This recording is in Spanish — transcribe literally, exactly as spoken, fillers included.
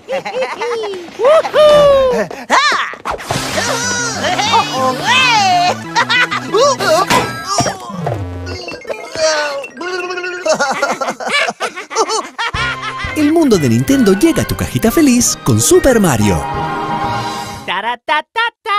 El mundo de Nintendo llega a tu cajita feliz con Super Mario. ¡Taratatata!